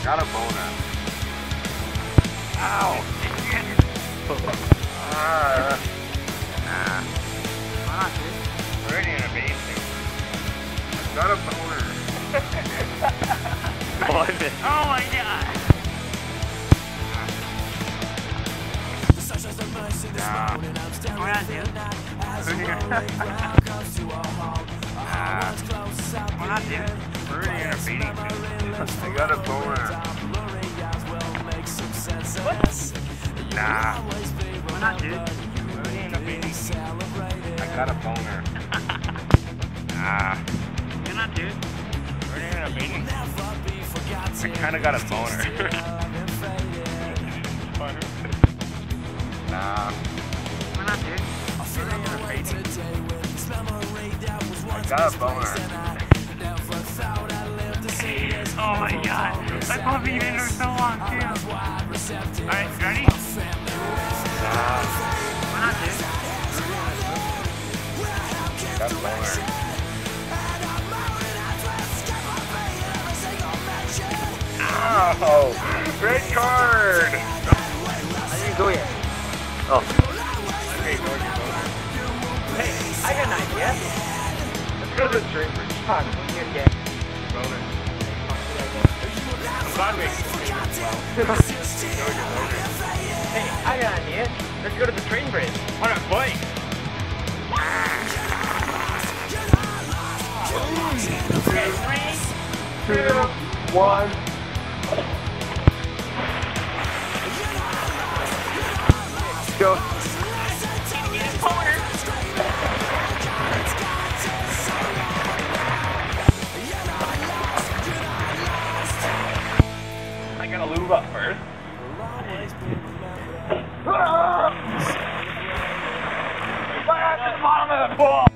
Got a boner. Ow! Why not, dude? We're in a basement. Got a boner. Oh my god! Nah. Why not, dude? Why not, dude? We're in a basement. I got a boner. What? Nah. Why not, dude? We're in a basement. I got a boner. Nah. Why not, dude? We're in a basement. I kinda got a boner. Nah. Why not, dude? We're in a basement. I got a boner. Oh my god! I thought being in there so long too. Alright, you ready? Nah. Why not, dude? Got a boner. Ow! Red card! I didn't go yet. Oh. Okay, go ahead. Hey, I got an idea. Let's go to the train bridge. Fuck, what are you gonna get? Boner. I'm glad we Hey, I got an idea. Let's go to the train bridge. on a bike. Okay, 3, 2, 1. Go. I gotta lube up first. Right at the bottom of the pool.